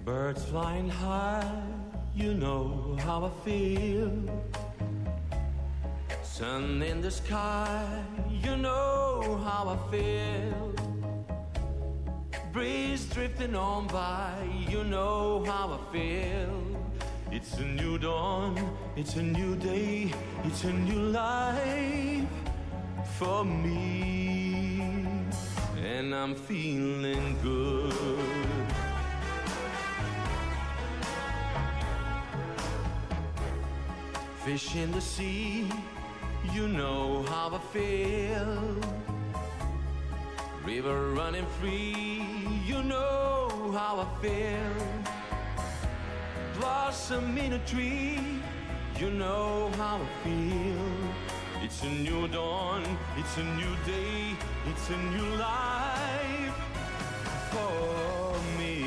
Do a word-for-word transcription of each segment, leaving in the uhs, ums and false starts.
Birds flying high, you know how I feel. Sun in the sky, you know how I feel. Breeze drifting on by, you know how I feel. It's a new dawn, it's a new day, it's a new life for me. And I'm feeling good. Fish in the sea, you know how I feel. River running free, you know how I feel. Blossom in a tree, you know how I feel. It's a new dawn, it's a new day, it's a new life for me.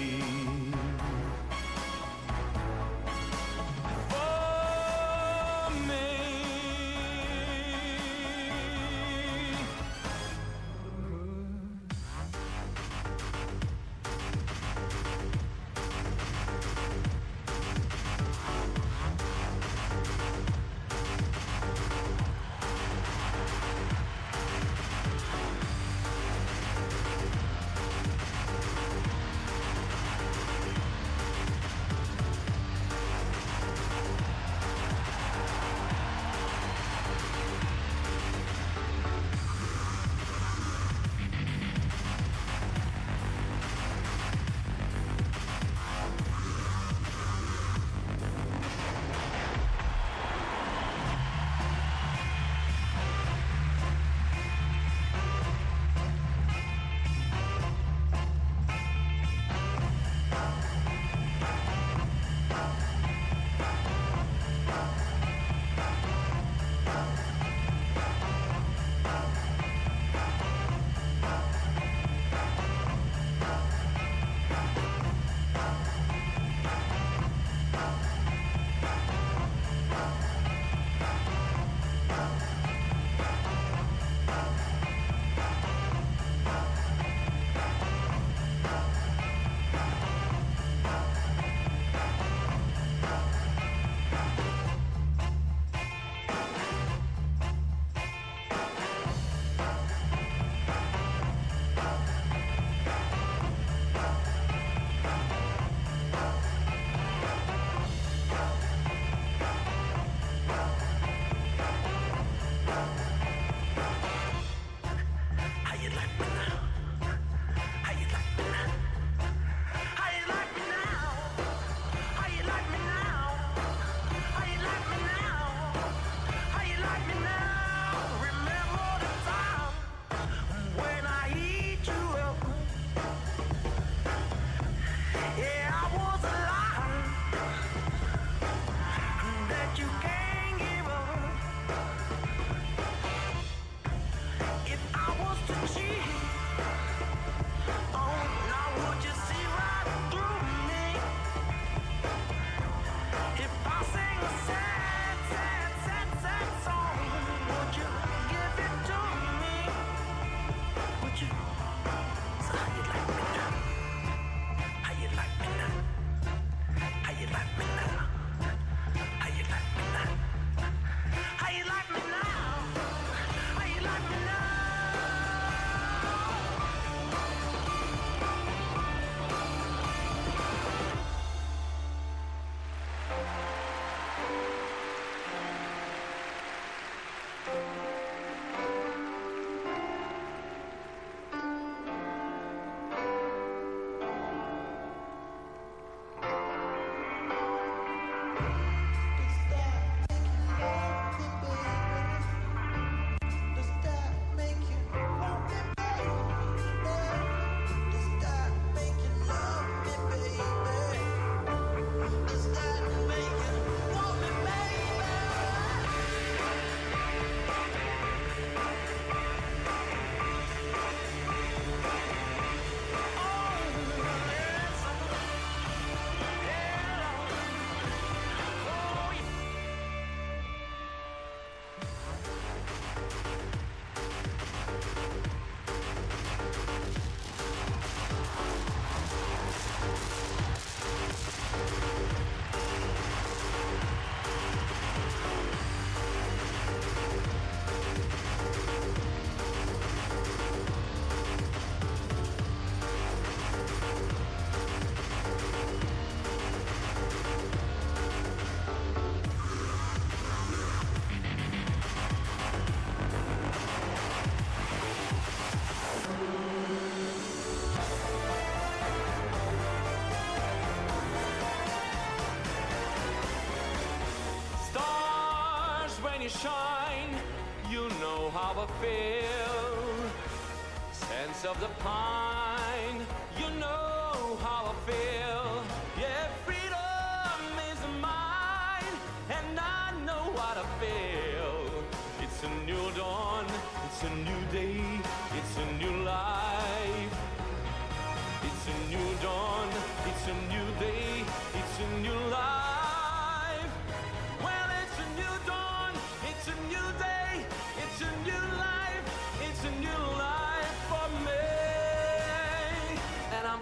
you shine, you know how I feel. Sense of the pine, you know how I feel. Yeah, freedom is mine, and I know what I feel. It's a new dawn, it's a new day, it's a new life. It's a new dawn, it's a new day, it's a new life. Well, it's a new dawn, it's a new day, it's a new life, it's a new life for me. And I'm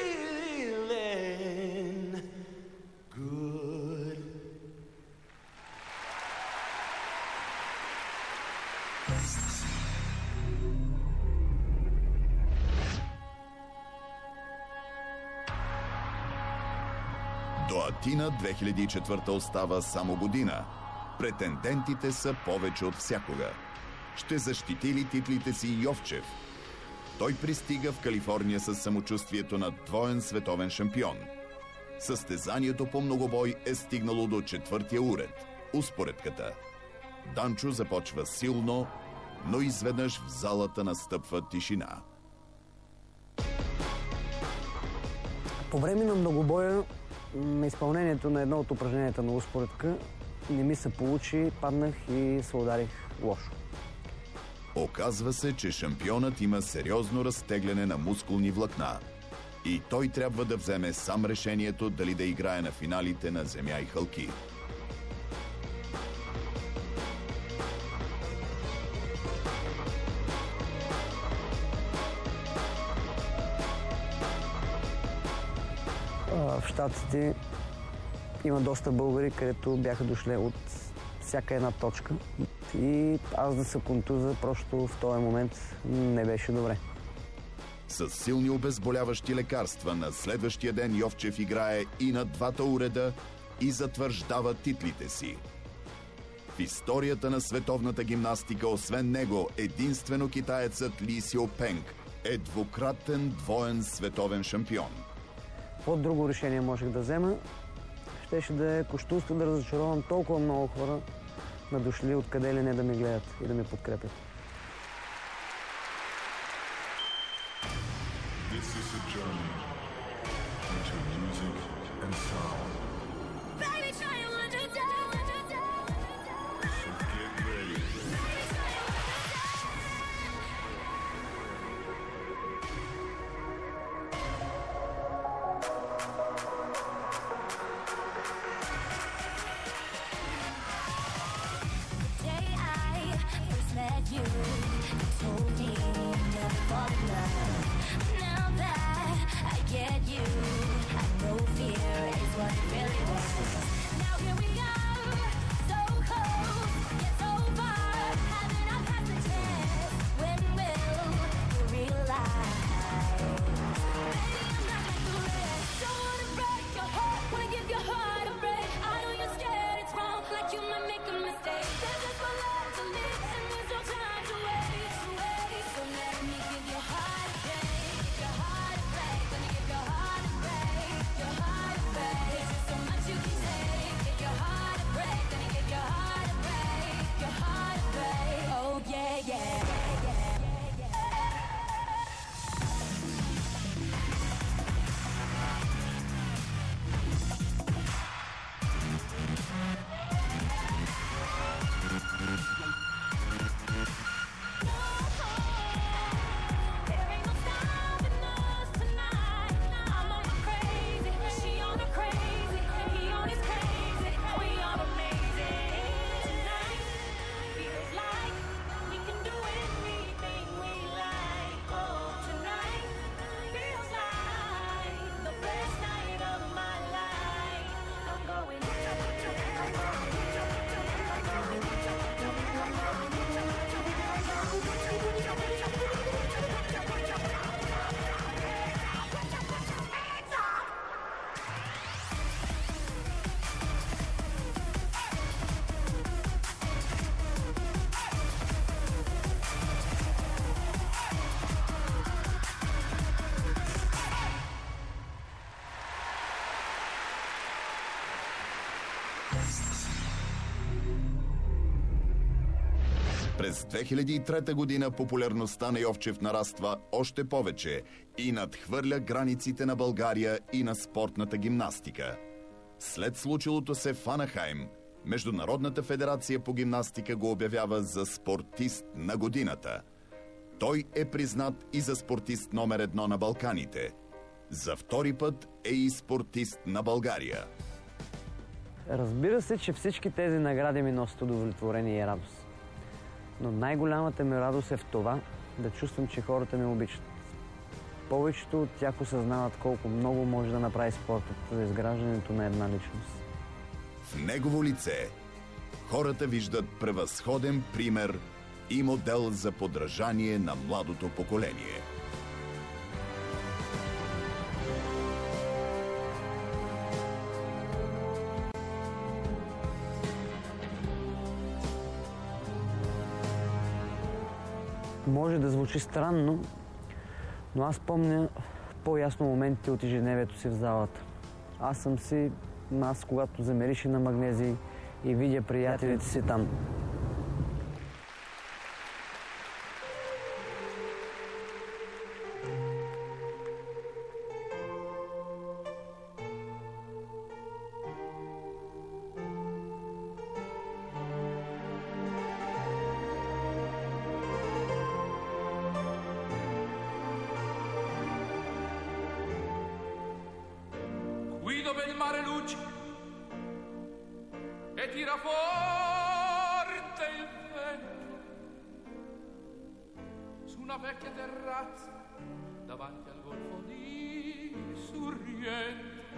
feeling good. До Атина две хиляди и четвърта остава само година. Претендентите са повече от всякога. Ще защити ли титлите си Йовчев? Той пристига в Калифорния с самочувствието на двоен световен шампион. Състезанието по многобой е стигнало до четвъртия уред – успоредката. Данчо започва силно, но изведнъж в залата настъпва тишина. По време на многобоя, на изпълнението на едно от упражненията на успоредка, не ми се получи, паднах и се ударих лошо. Оказва се, че шампионът има сериозно разтегляне на мускулни влакна и той трябва да вземе сам решението дали да играе на финалите на земя и хълки. В Щатите има доста българи, където бяха дошли от всяка една точка. И аз да се контуза, просто в този момент не беше добре. С силни обезболяващи лекарства на следващия ден Йовчев играе и на двата уреда и затвърждава титлите си. В историята на световната гимнастика, освен него, единствено китаецът Ли Сио Пенг е двукратен двоен световен шампион. Какво друго решение можех да взема? Щеше да е кощунство да разочаровам толкова много хора, на дошли откъде ли не да ме гледат и да ме подкрепят. This is a journey into music and sound. Baby, try it one more time. So get ready. Baby, try it one more time. The day I first met you, През две хиляди и трета година популярността на Йовчев нараства още повече и надхвърля границите на България и на спортната гимнастика. След случилото се в Анахайм, Международната федерация по гимнастика го обявява за спортист на годината. Той е признат и за спортист номер едно на Балканите. За втори път е и спортист на България. Разбира се, че всички тези награди ми носят удовлетворение и радост. Но най-голямата ми радост е в това да чувствам, че хората ме обичат. Повечето от тях осъзнават колко много може да направи спортът за изграждането на една личност. В негово лице хората виждат превъзходен пример и модел за подражание на младото поколение. Може да звучи странно, но аз помня по-ясно моментите от ежедневието си в залата. Аз съм си, аз когато замериша на магнезий и видя приятелите си там. Qui dove il mare luccica e tira forte il vento, su una vecchia terrazza davanti al golfo di Sorrento,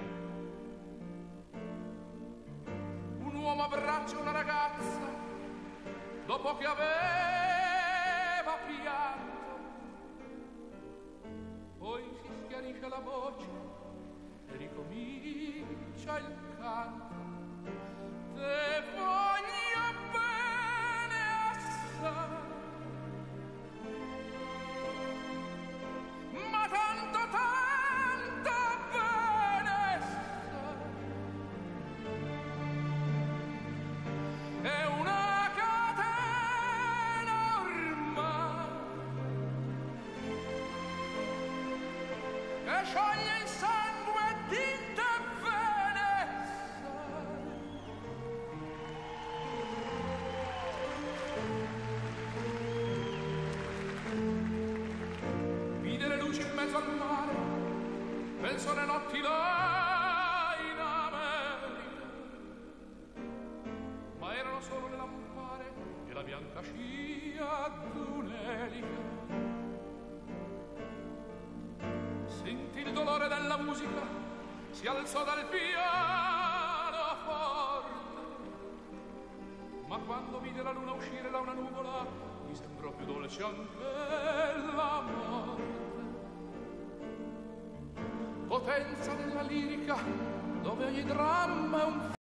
un uomo abbraccia una ragazza dopo che aveva pianto, poi si schiarisce la voce e ricomincia il canto. Te voglio bene assai, ma tanto tanto bene sai. È una catena ormai che scioglie il sangue di te bene sai. Vide le luci in mezzo al mare, penso alle notti là in America, ma erano solo le lampare e la bianca scia d'un'elica. Sentì il dolore della musica, si alzò dal pianoforte, ma quando vide la luna uscire da una nuvola, mi sembrò più dolce anche la morte. Potenza della lirica, dove ogni dramma è un